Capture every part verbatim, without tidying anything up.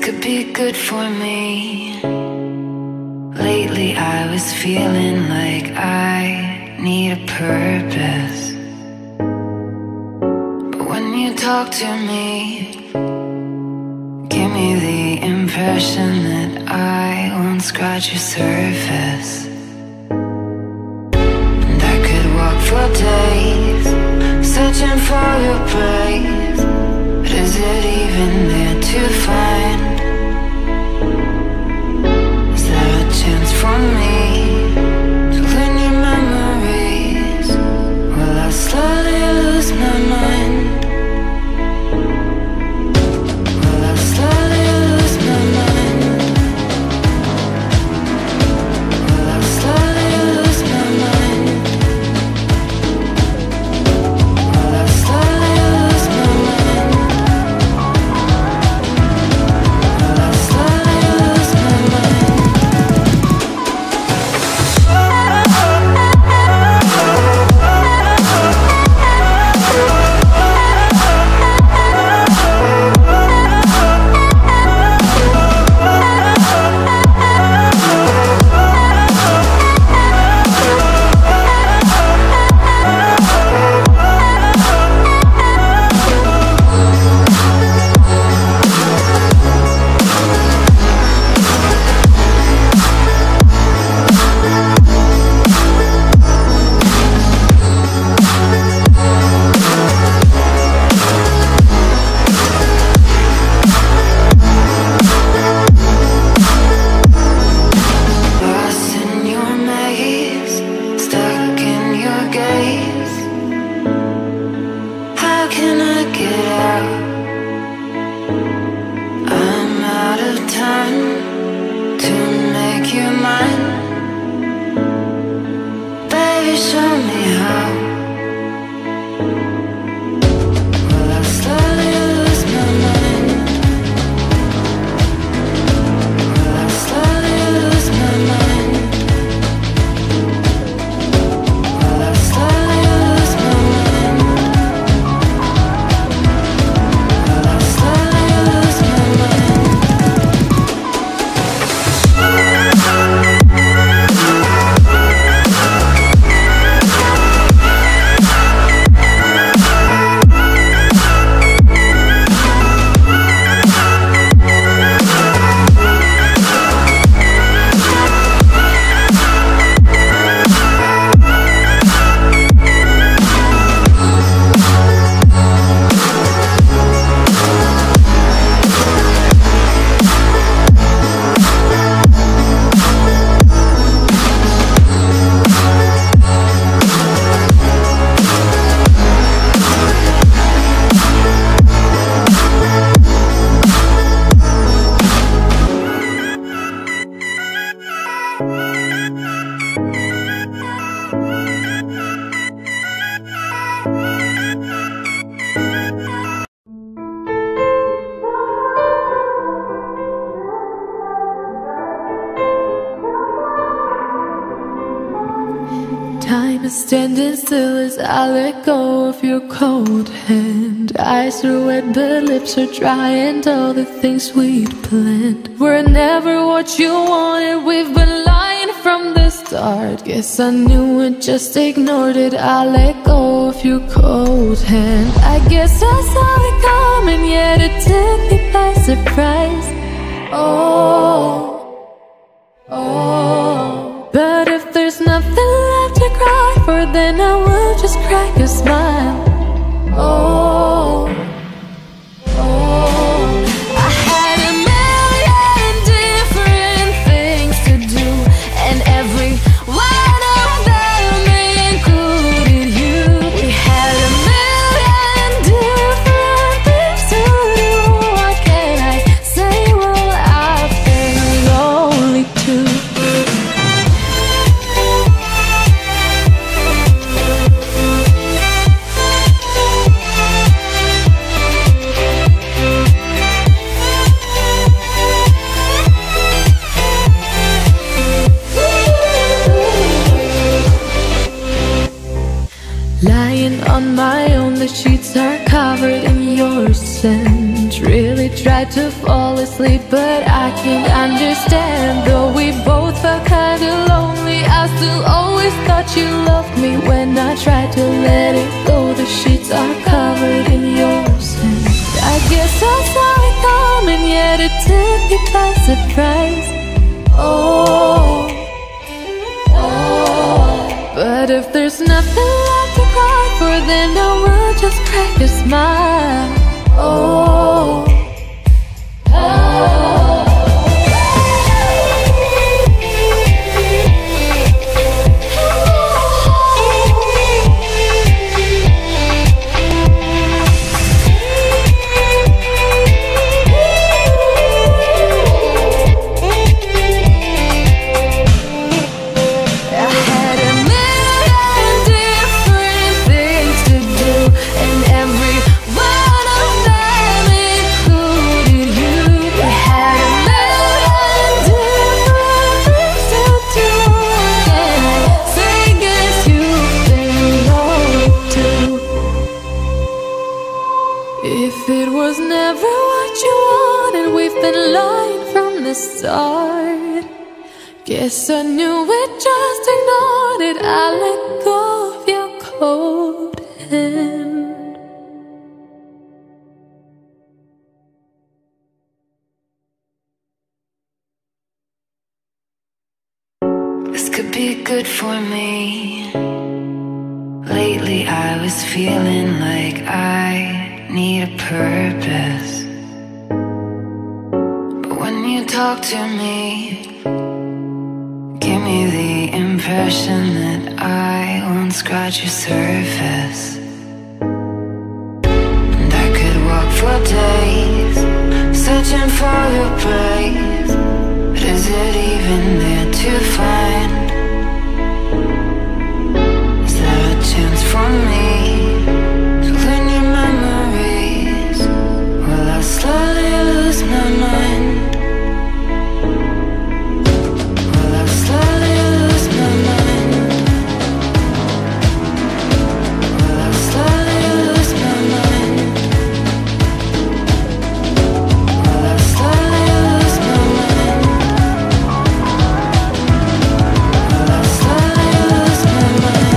could be good for me. Lately I was feeling like I need a purpose, but when you talk to me, give me the impression that I won't scratch your surface. And I could walk for days searching for your praise, but is it even there to find? Is there a chance for me to clean your memories? Will I slowly lose my mind? Will I slowly lose my mind? Will I slowly lose my mind? Will I slowly lose my mind? Will I slowly lose my mind? Time is standing still as I let go of your cold hand. Eyes are wet but lips are dry, and all the things we'd planned were never what you wanted. We've been lying from the start. Guess I knew it, just ignored it. I let go of your cold hand. I guess I saw it coming, yet it took me by surprise. Oh, oh. But if there's nothing left to cry for, then I will just crack a smile. Oh, oh. I had a million different things to do, and every one of them included you. We had a million different things to do. What can I say? Well, I've been lonely too. Lying on my own, the sheets are covered in your scent. really tried to fall asleep, but I can't understand. Though we both felt kinda lonely, I still always thought you loved me. When I tried to let it go, the sheets are covered in your scent. I guess I saw it coming, yet it took me by surprise. Oh, oh. But if there's nothing left to cry for, then I will just crack a smile. Oh, oh. If it was never what you wanted, we've been lying from the start. Guess I knew it, just ignored it. I let go of your cold hand. This could be good for me. Lately I was feeling like I need a purpose. But when you talk to me, give me the impression that I won't scratch your surface. And I could walk for days, searching for your praise. But is it even there to find? Is there a chance for me to clean your memories? Will I slowly lose my mind? Will I slowly lose my mind? Will I slowly lose my mind? Will I slowly lose my mind? Will I slowly lose my mind?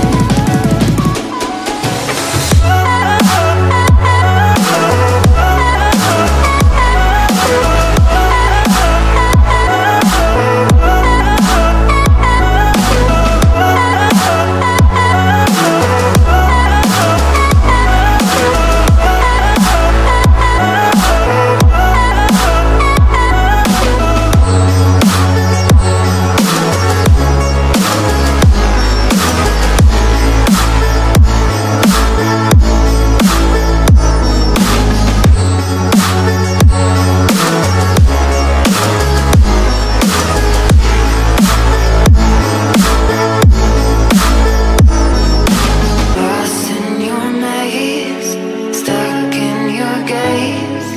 Lost in your maze, stuck in your gaze.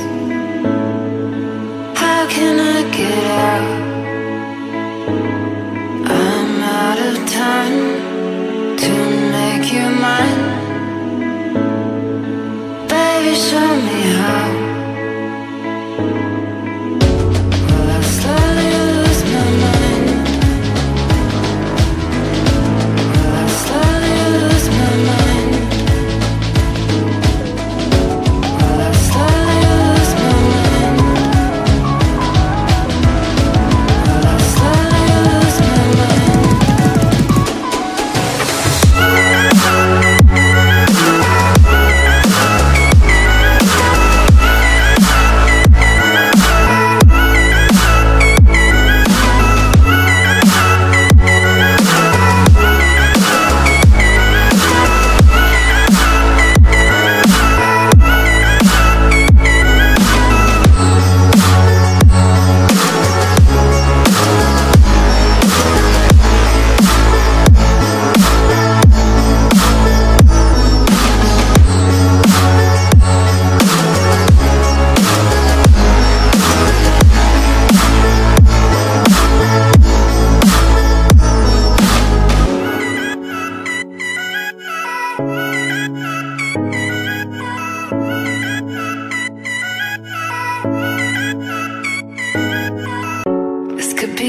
How can I get out? I'm out of time to make you mine. Baby, show me how. Will I slowly lose my mind? Will I slowly lose my mind? Will I slowly lose my mind?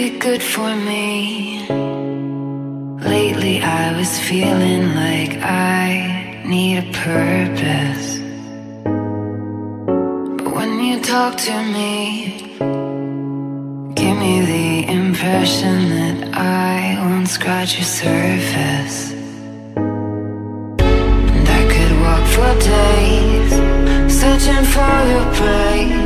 be good for me. Lately I was feeling like I need a purpose, but when you talk to me, give me the impression that I won't scratch your surface. And I could walk for days searching for your place,